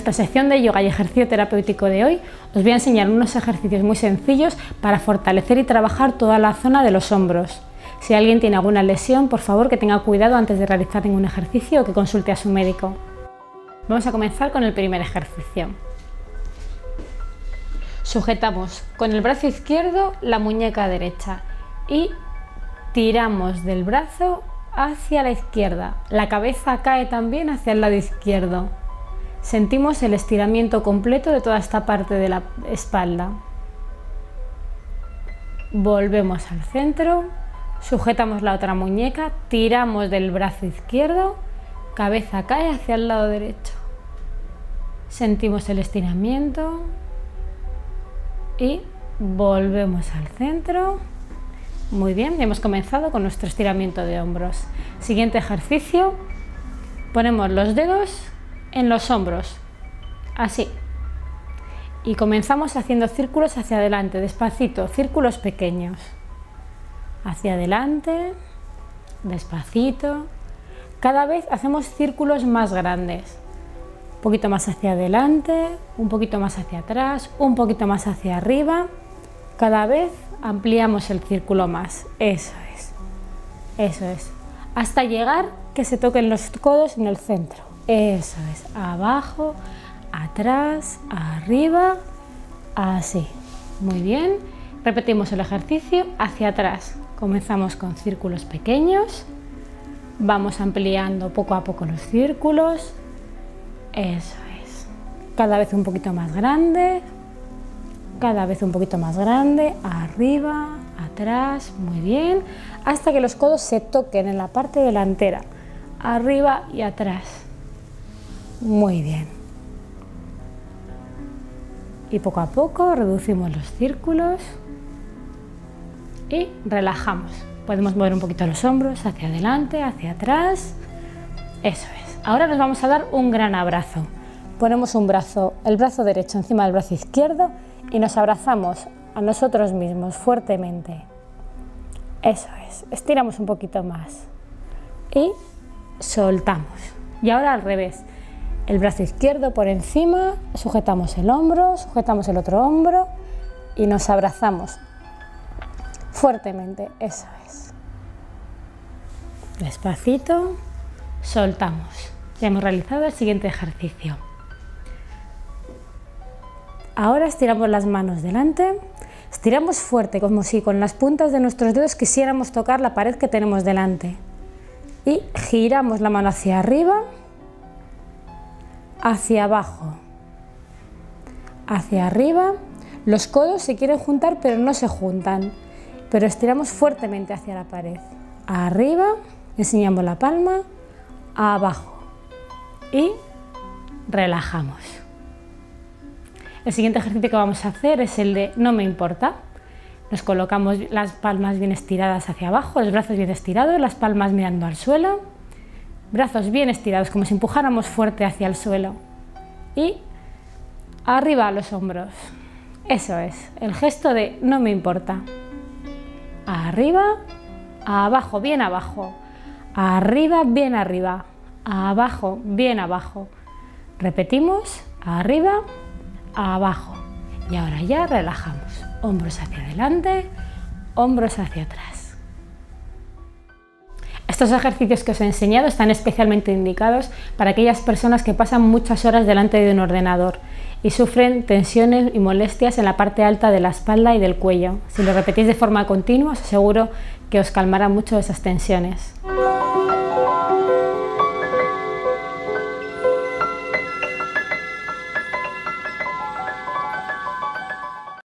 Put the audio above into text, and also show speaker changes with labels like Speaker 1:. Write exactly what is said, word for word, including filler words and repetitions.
Speaker 1: nuestra sección de yoga y ejercicio terapéutico de hoy os voy a enseñar unos ejercicios muy sencillos para fortalecer y trabajar toda la zona de los hombros. Si alguien tiene alguna lesión, por favor que tenga cuidado antes de realizar ningún ejercicio o que consulte a su médico. Vamos a comenzar con el primer ejercicio. Sujetamos con el brazo izquierdo la muñeca derecha y tiramos del brazo hacia la izquierda. La cabeza cae también hacia el lado izquierdo. Sentimos el estiramiento completo de toda esta parte de la espalda. Volvemos al centro, sujetamos la otra muñeca, tiramos del brazo izquierdo, cabeza cae hacia el lado derecho. Sentimos el estiramiento y volvemos al centro. Muy bien, hemos comenzado con nuestro estiramiento de hombros. Siguiente ejercicio, ponemos los dedos en los hombros, así, y comenzamos haciendo círculos hacia adelante, despacito, círculos pequeños, hacia adelante, despacito. Cada vez hacemos círculos más grandes, un poquito más hacia adelante, un poquito más hacia atrás, un poquito más hacia arriba. Cada vez ampliamos el círculo más, eso es, eso es, hasta llegar que se toquen los codos en el centro. Eso es, abajo, atrás, arriba, así. Muy bien, repetimos el ejercicio hacia atrás. Comenzamos con círculos pequeños, vamos ampliando poco a poco los círculos, eso es. Cada vez un poquito más grande, cada vez un poquito más grande, arriba, atrás, muy bien, hasta que los codos se toquen en la parte delantera, arriba y atrás. Muy bien. Y poco a poco reducimos los círculos y relajamos. Podemos mover un poquito los hombros hacia adelante, hacia atrás. Eso es. Ahora nos vamos a dar un gran abrazo. Ponemos un brazo, el brazo derecho encima del brazo izquierdo y nos abrazamos a nosotros mismos fuertemente. Eso es. Estiramos un poquito más y soltamos. Y ahora al revés. El brazo izquierdo por encima, sujetamos el hombro, sujetamos el otro hombro y nos abrazamos fuertemente, eso es. Despacito, soltamos. Ya hemos realizado el siguiente ejercicio. Ahora estiramos las manos delante, estiramos fuerte, como si con las puntas de nuestros dedos quisiéramos tocar la pared que tenemos delante. Y giramos la mano hacia arriba, hacia abajo, hacia arriba. Los codos se quieren juntar pero no se juntan, pero estiramos fuertemente hacia la pared. Arriba, enseñamos la palma, abajo y relajamos. El siguiente ejercicio que vamos a hacer es el de no me importa. Nos colocamos las palmas bien estiradas hacia abajo, los brazos bien estirados, las palmas mirando al suelo. Brazos bien estirados, como si empujáramos fuerte hacia el suelo. Y arriba a los hombros. Eso es, el gesto de no me importa. Arriba, abajo, bien abajo. Arriba, bien arriba. Abajo, bien abajo. Repetimos, arriba, abajo. Y ahora ya relajamos. Hombros hacia adelante, hombros hacia atrás. Estos ejercicios que os he enseñado están especialmente indicados para aquellas personas que pasan muchas horas delante de un ordenador y sufren tensiones y molestias en la parte alta de la espalda y del cuello. Si lo repetís de forma continua, os aseguro que os calmará mucho esas tensiones.